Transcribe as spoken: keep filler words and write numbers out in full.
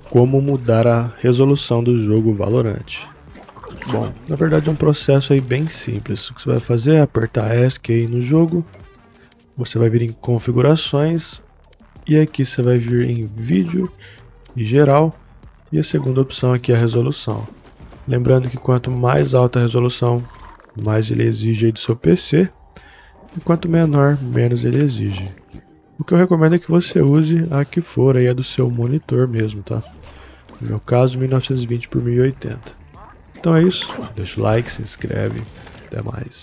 como mudar a resolução do jogo Valorant. Bom, na verdade é um processo aí bem simples. O que você vai fazer é apertar ESC aí no jogo, você vai vir em configurações e aqui você vai vir em vídeo e geral, e a segunda opção aqui é a resolução. Lembrando que quanto mais alta a resolução, mais ele exige aí do seu P C, e quanto menor, menos ele exige. O que eu recomendo é que você use a que for aí, a do seu monitor mesmo, tá? No meu caso, mil novecentos e vinte por mil e oitenta. Então é isso, deixa o like, se inscreve, até mais.